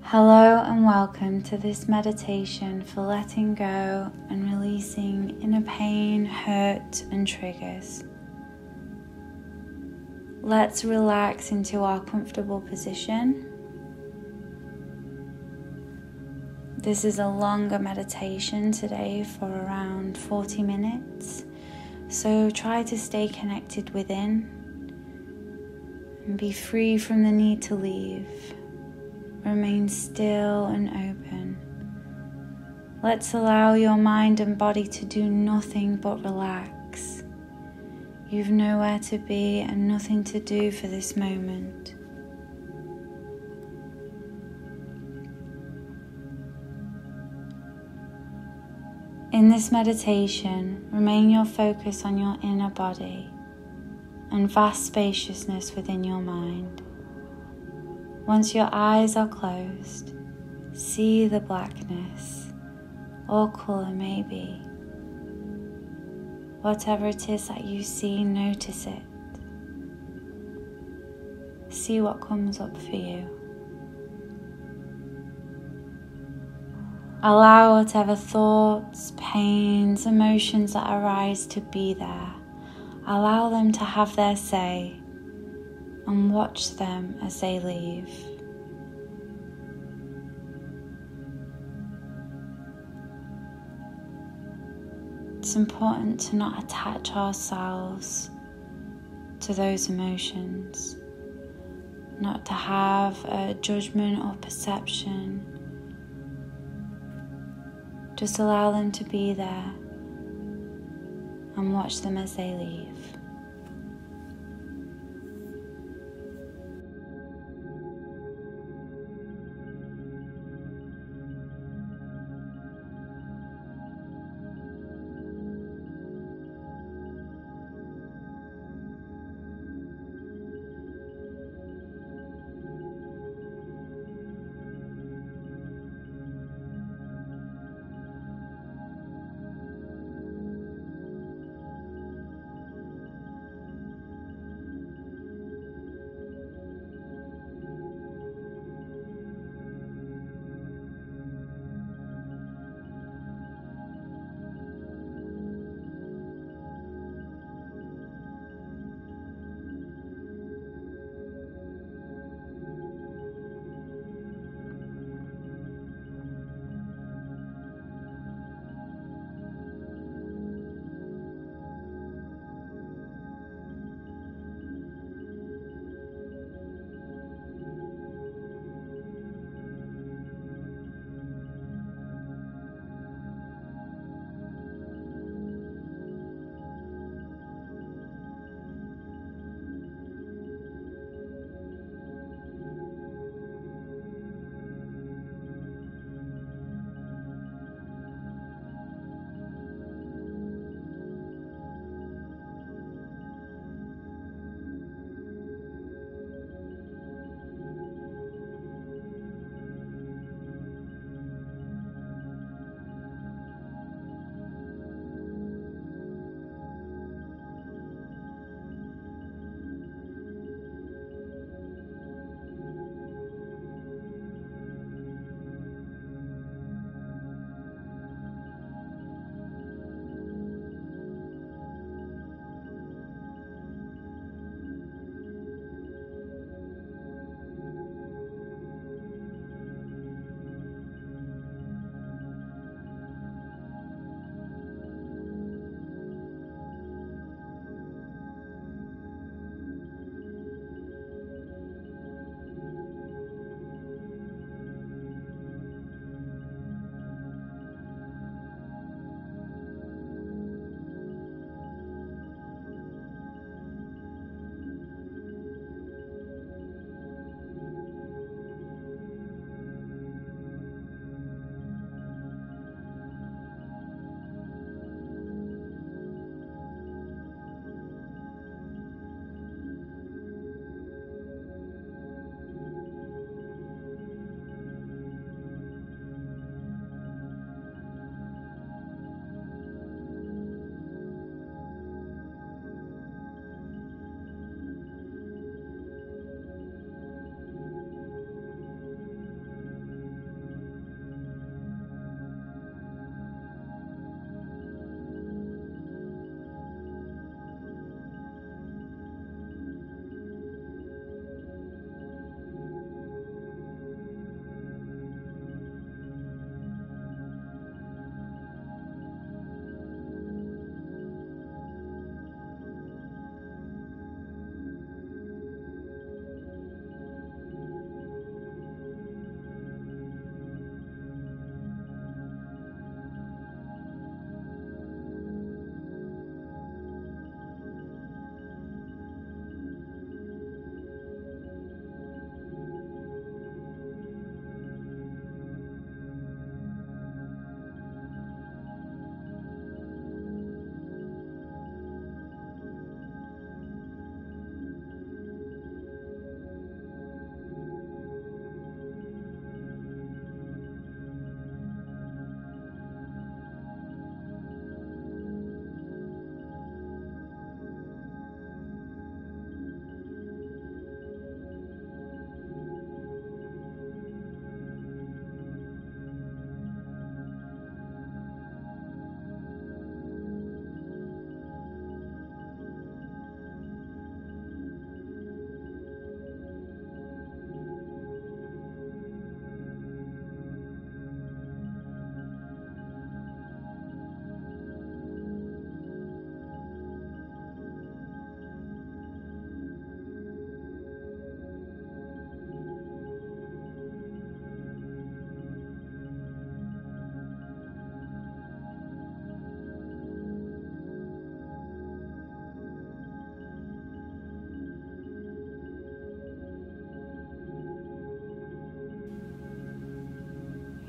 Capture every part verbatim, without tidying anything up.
Hello and welcome to this meditation for letting go and releasing inner pain, hurt and triggers. Let's relax into our comfortable position. This is a longer meditation today for around forty minutes, so try to stay connected within and be free from the need to leave. Remain still and open. Let's allow your mind and body to do nothing but relax. You've nowhere to be and nothing to do for this moment. In this meditation, remain your focus on your inner body and vast spaciousness within your mind. Once your eyes are closed, see the blackness or colour maybe. Whatever it is that you see, notice it. See what comes up for you. Allow whatever thoughts, pains, emotions that arise to be there. Allow them to have their say and watch them as they leave. It's important to not attach ourselves to those emotions, not to have a judgment or perception. Just allow them to be there and watch them as they leave.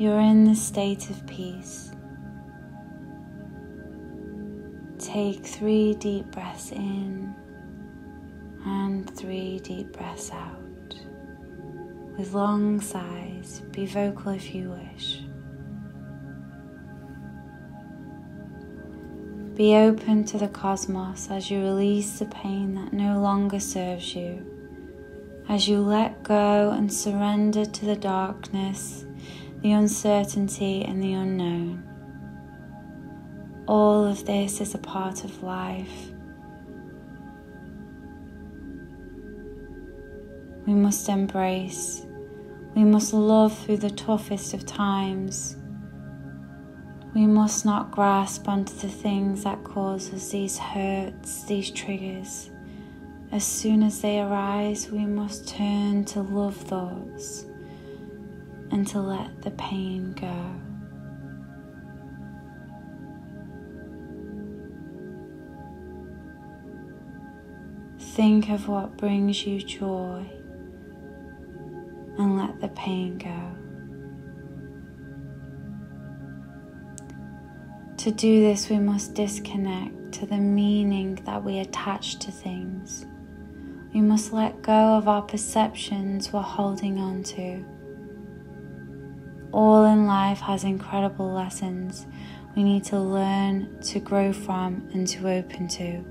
you're in the state of peace. Take three deep breaths in and three deep breaths out. With long sighs, be vocal if you wish. Be open to the cosmos as you release the pain that no longer serves you, as you let go and surrender to the darkness, the uncertainty and the unknown. All of this is a part of life. We must embrace, we must love through the toughest of times. We must not grasp onto the things that cause us these hurts, these triggers. As soon as they arise, we must turn to love those and to let the pain go. Think of what brings you joy and let the pain go. To do this, we must disconnect to the meaning that we attach to things. We must let go of our perceptions we're holding on to. All in life has incredible lessons we need to learn, to grow from, and to open to.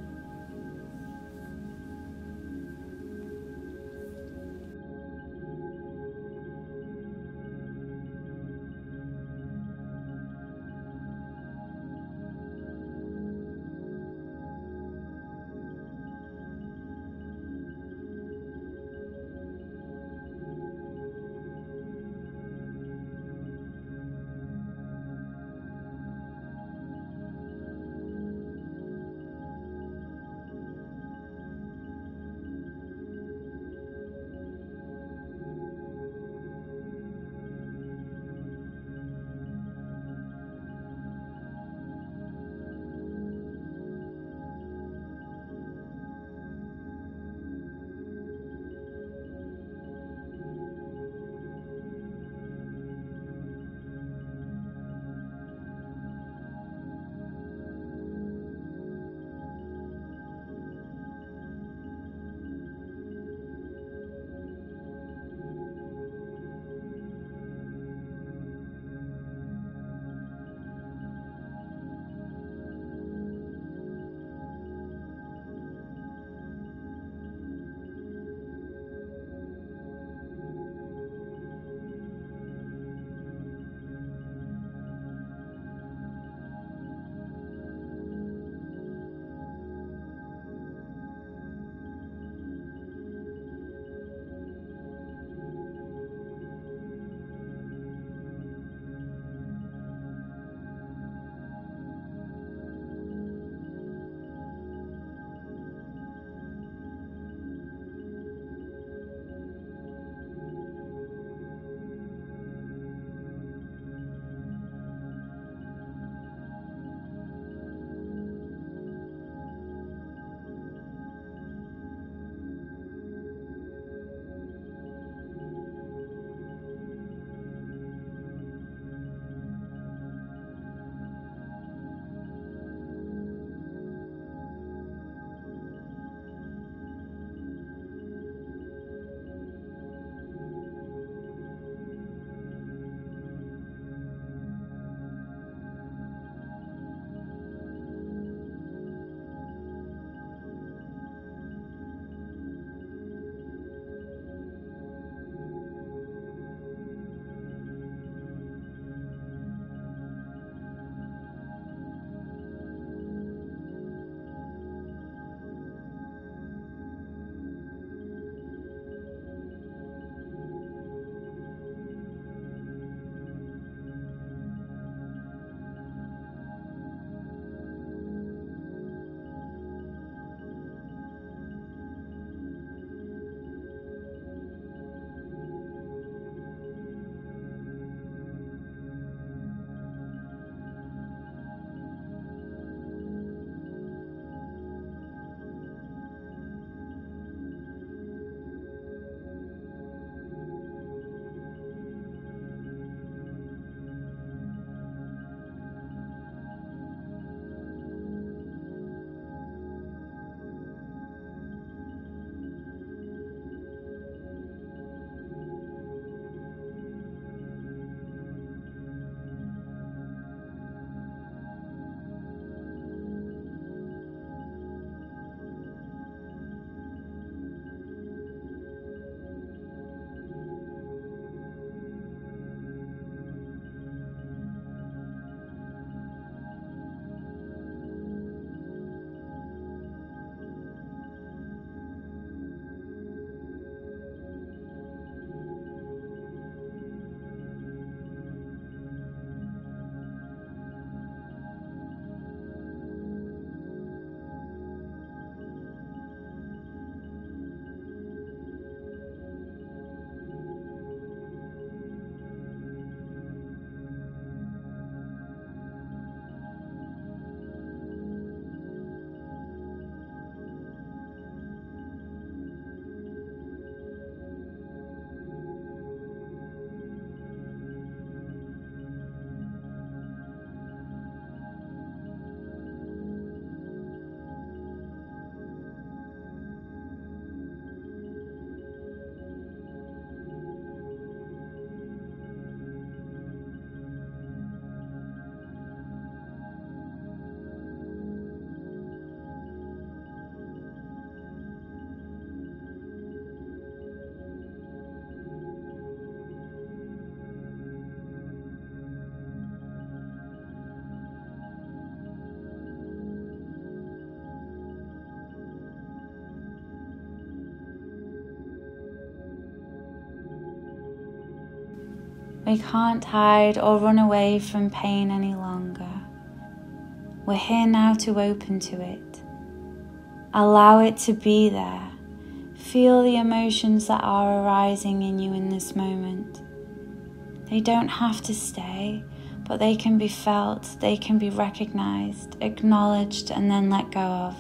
We can't hide or run away from pain any longer. We're here now to open to it. Allow it to be there. Feel the emotions that are arising in you in this moment. They don't have to stay, but they can be felt, they can be recognized, acknowledged, and then let go of.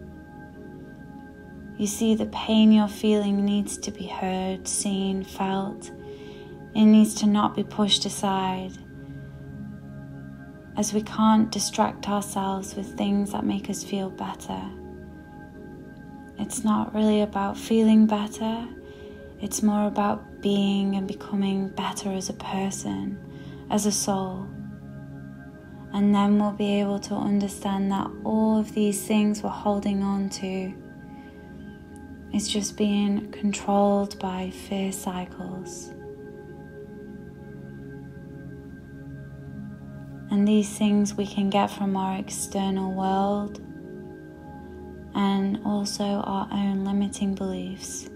You see, the pain you're feeling needs to be heard, seen, felt. It needs to not be pushed aside, as we can't distract ourselves with things that make us feel better. It's not really about feeling better, it's more about being and becoming better as a person, as a soul. And then we'll be able to understand that all of these things we're holding on to is just being controlled by fear cycles. And these things we can get from our external world and also our own limiting beliefs.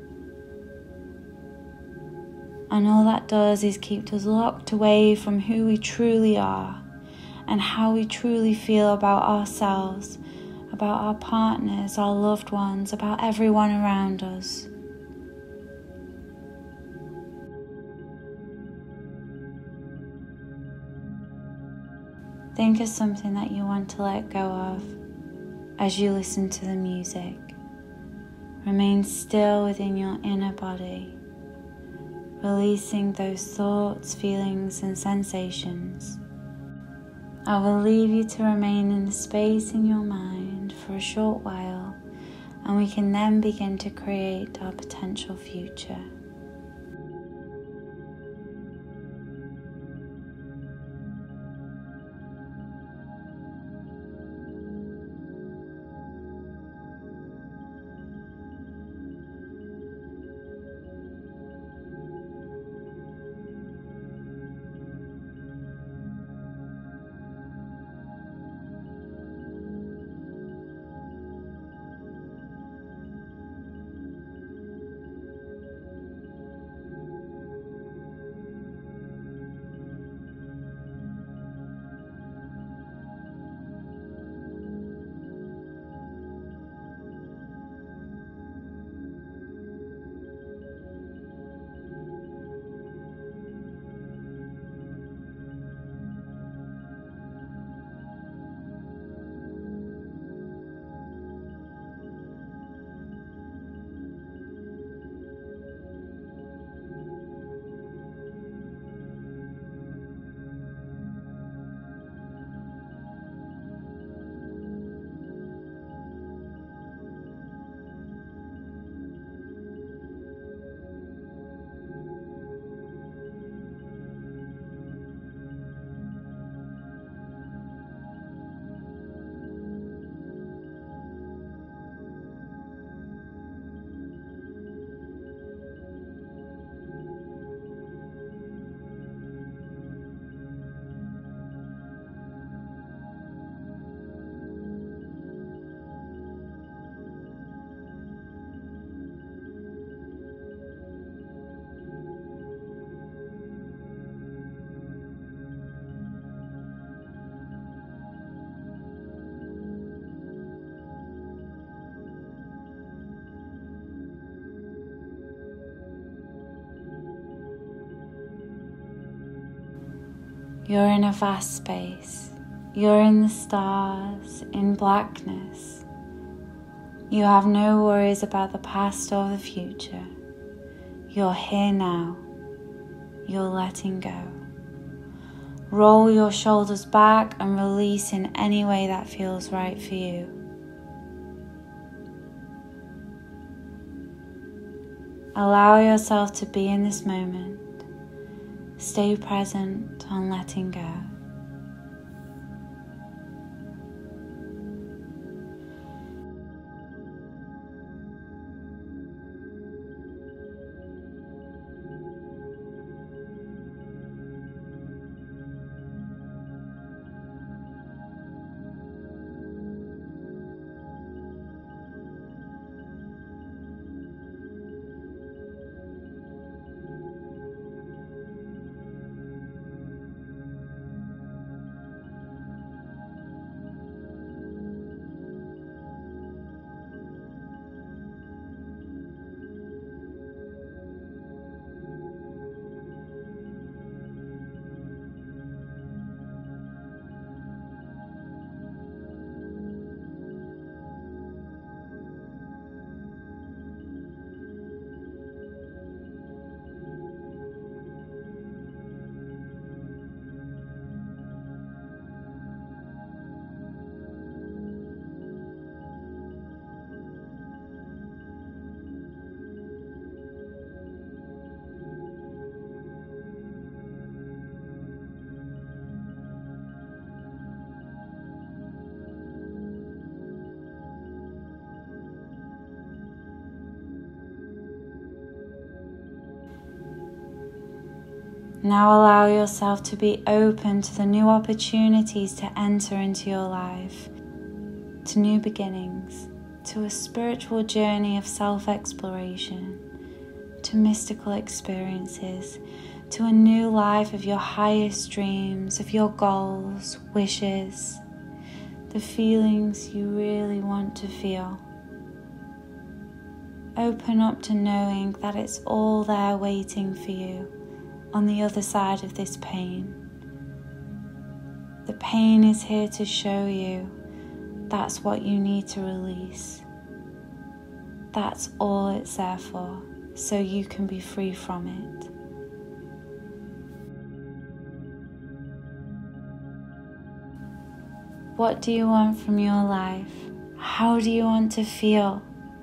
And all that does is keep us locked away from who we truly are and how we truly feel about ourselves, about our partners, our loved ones, about everyone around us. Think of something that you want to let go of as you listen to the music. Remain still within your inner body, releasing those thoughts, feelings, and sensations. I will leave you to remain in the space in your mind for a short while, and we can then begin to create our potential future. You're in a vast space. You're in the stars, in blackness. You have no worries about the past or the future. You're here now. You're letting go. Roll your shoulders back and release in any way that feels right for you. Allow yourself to be in this moment. Stay present on letting go. Now allow yourself to be open to the new opportunities to enter into your life, to new beginnings, to a spiritual journey of self-exploration, to mystical experiences, to a new life of your highest dreams, of your goals, wishes, the feelings you really want to feel. Open up to knowing that it's all there waiting for you on the other side of this pain. The pain is here to show you that's what you need to release. That's all it's there for, so you can be free from it. What do you want from your life? How do you want to feel?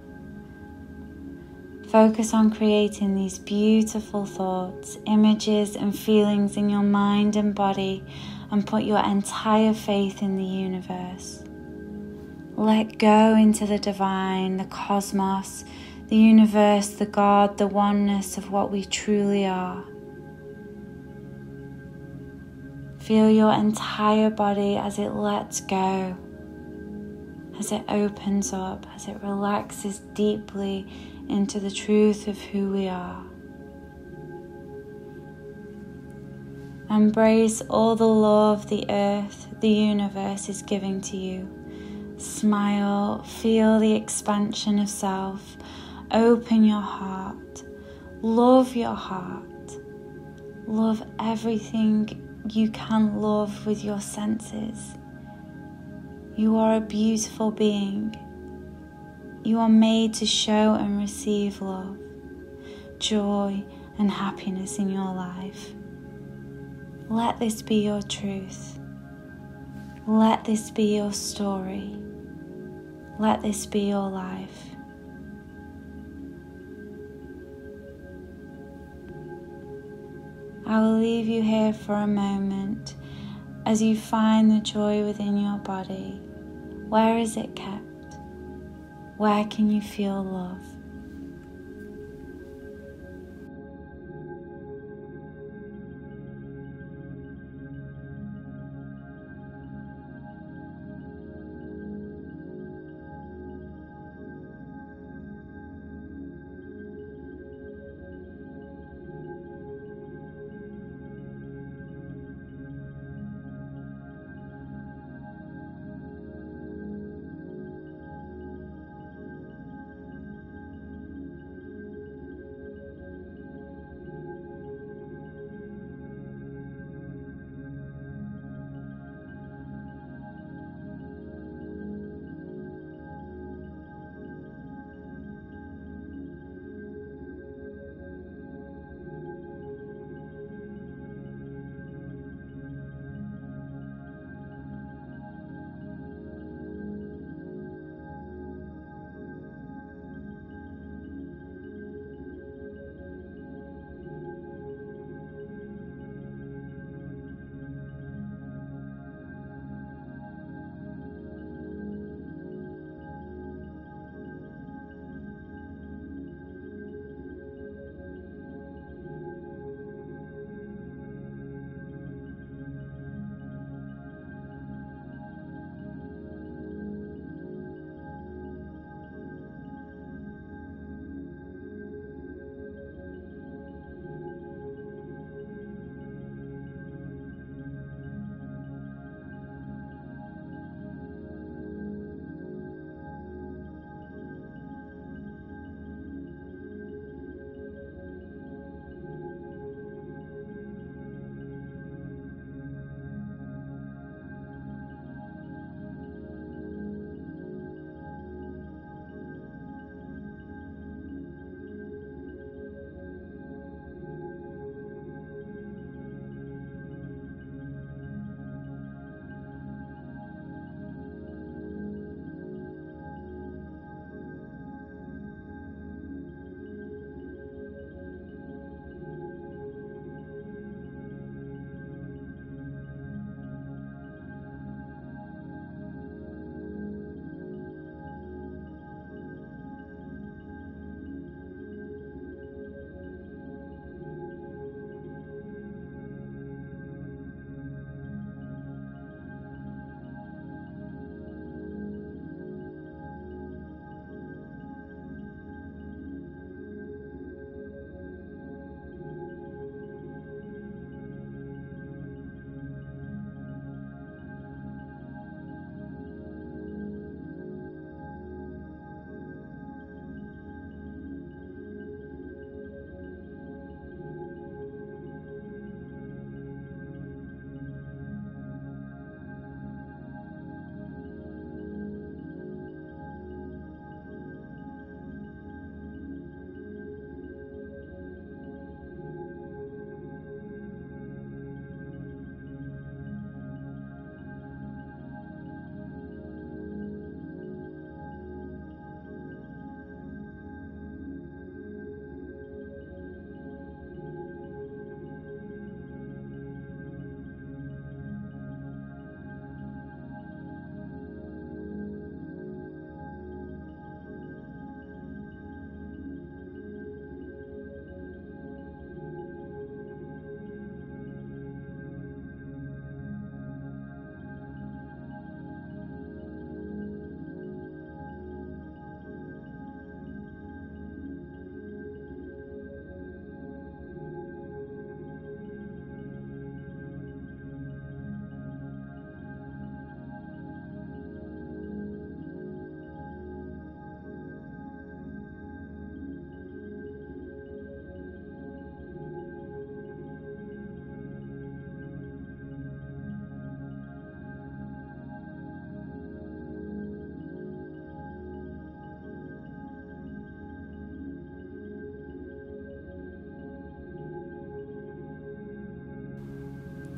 Focus on creating these beautiful thoughts, images and feelings in your mind and body, and put your entire faith in the universe. Let go into the divine, the cosmos, the universe, the God, the oneness of what we truly are. Feel your entire body as it lets go, as it opens up, as it relaxes deeply into the truth of who we are. Embrace all the love the earth, the universe is giving to you. Smile, feel the expansion of self. Open your heart. Love your heart. Love everything you can love with your senses. You are a beautiful being. You are made to show and receive love, joy and happiness in your life. Let this be your truth. Let this be your story. Let this be your life. I will leave you here for a moment as you find the joy within your body. Where is it kept? Where can you feel love?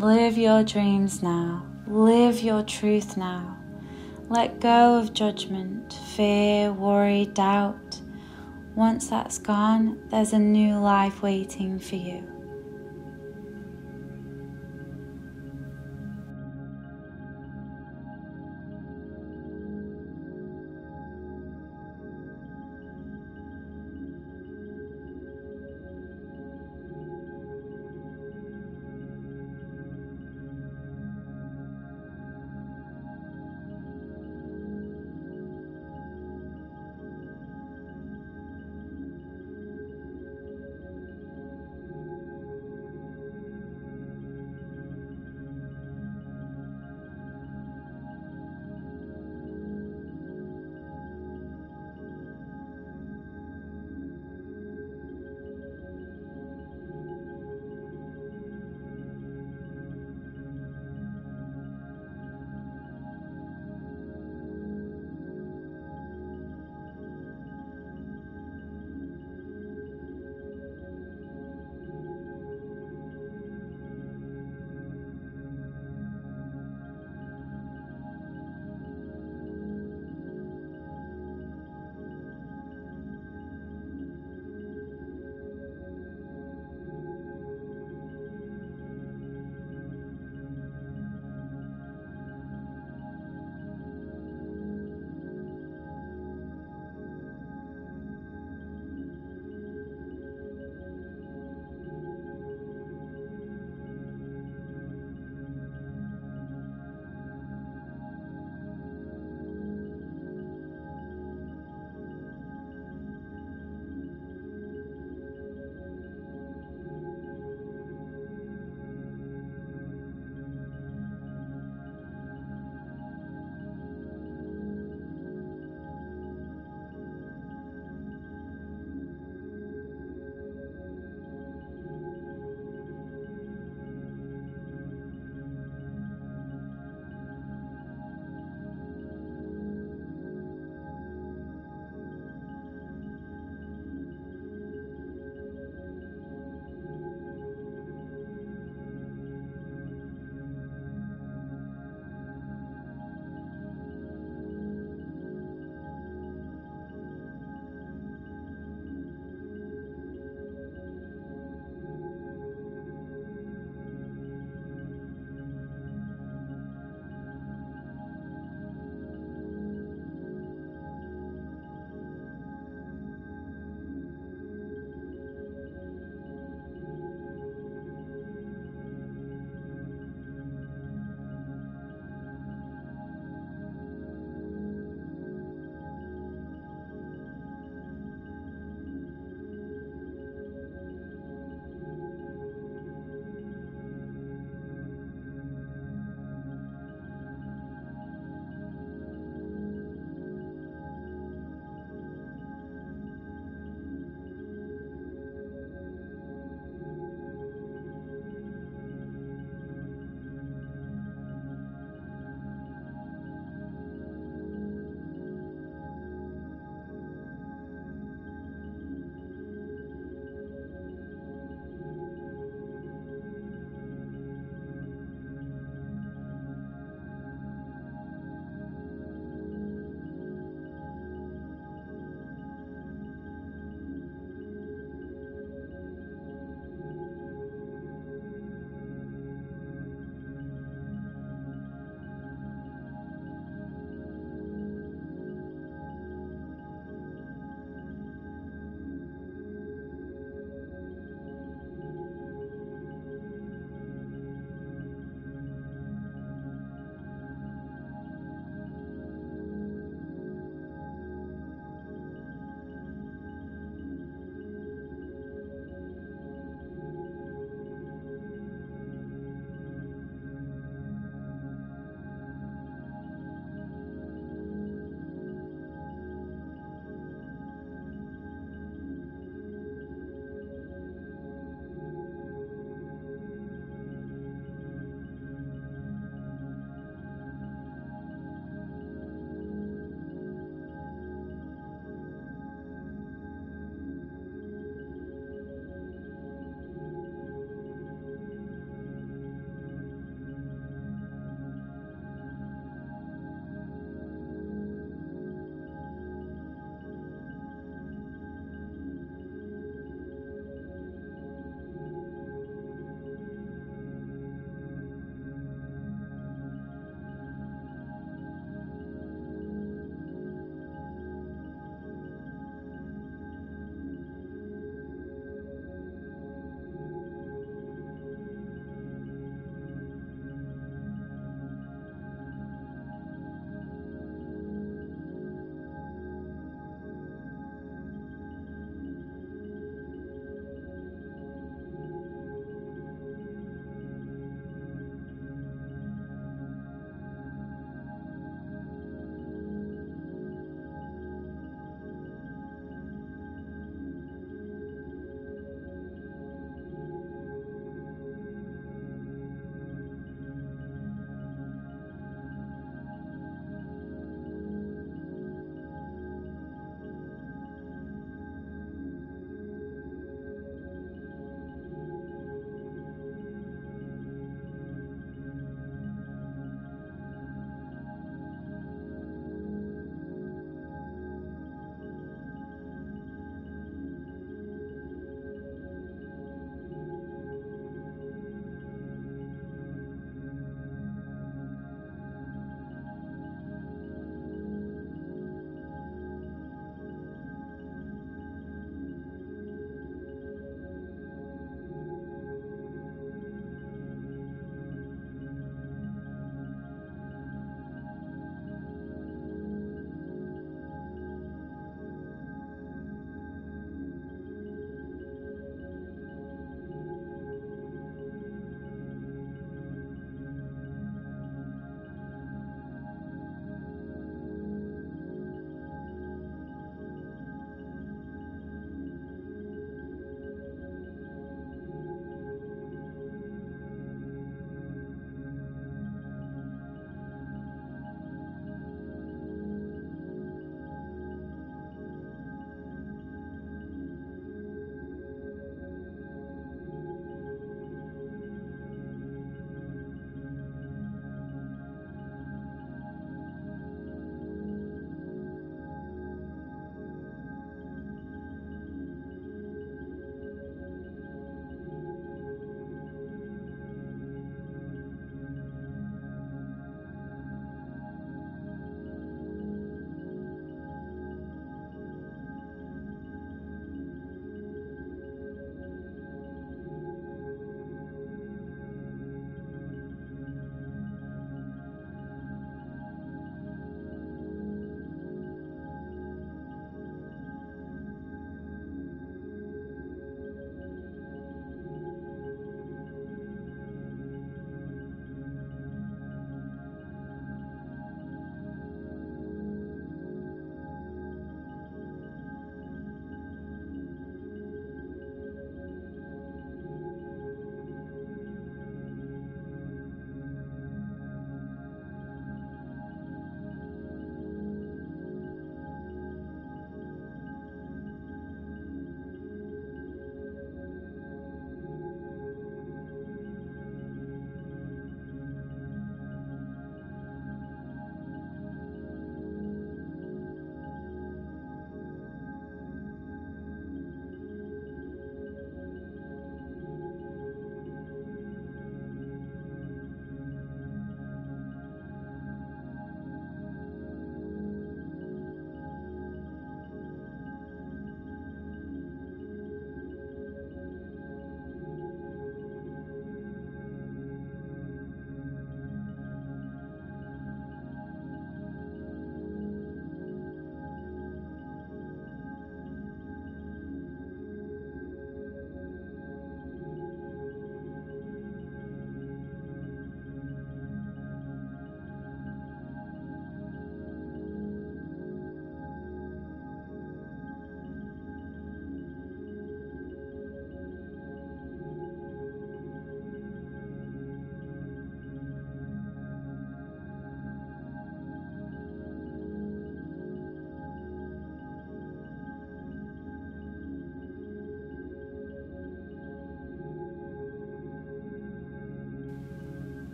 Live your dreams now. Live your truth now. Let go of judgment, fear, worry, doubt. Once that's gone, there's a new life waiting for you.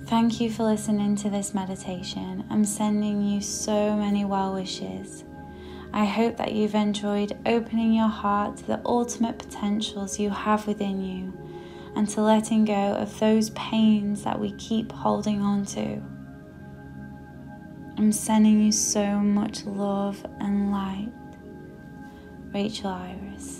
Thank you for listening to this meditation. I'm sending you so many well wishes. I hope that you've enjoyed opening your heart to the ultimate potentials you have within you and to letting go of those pains that we keep holding on to. I'm sending you so much love and light. Rachel Iris.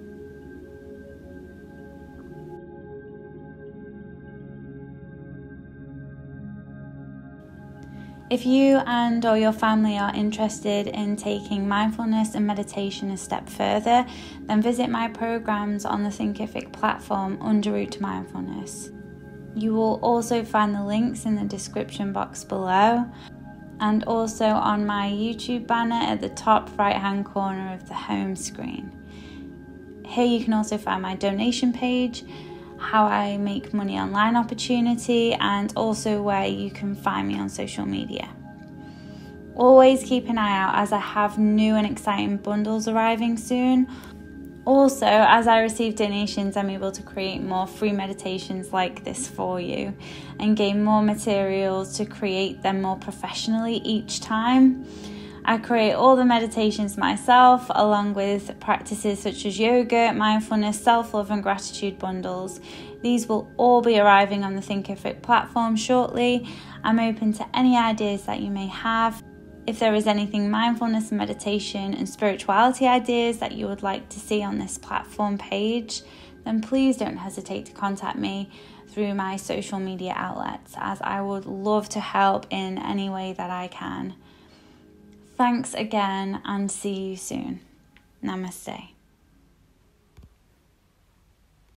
If you and or your family are interested in taking mindfulness and meditation a step further, then visit my programs on the Thinkific platform under Route to Mindfulness. You will also find the links in the description box below and also on my YouTube banner at the top right hand corner of the home screen. Here you can also find my donation page, how I make money online opportunity, and also where you can find me on social media. Always keep an eye out as I have new and exciting bundles arriving soon. Also, as I receive donations, I'm able to create more free meditations like this for you and gain more materials to create them more professionally each time. I create all the meditations myself, along with practices such as yoga, mindfulness, self-love and gratitude bundles. These will all be arriving on the Thinkific platform shortly. I'm open to any ideas that you may have. If there is anything mindfulness, meditation and spirituality ideas that you would like to see on this platform page, then please don't hesitate to contact me through my social media outlets, as I would love to help in any way that I can. Thanks again and see you soon. Namaste.